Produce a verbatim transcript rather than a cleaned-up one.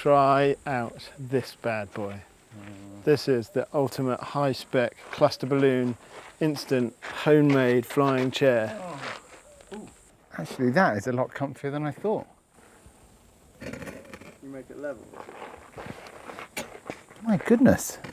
try out this bad boy. Mm. This is the ultimate high-spec cluster balloon, instant homemade flying chair. Oh. Actually, that is a lot comfier than I thought. You make it level. My goodness.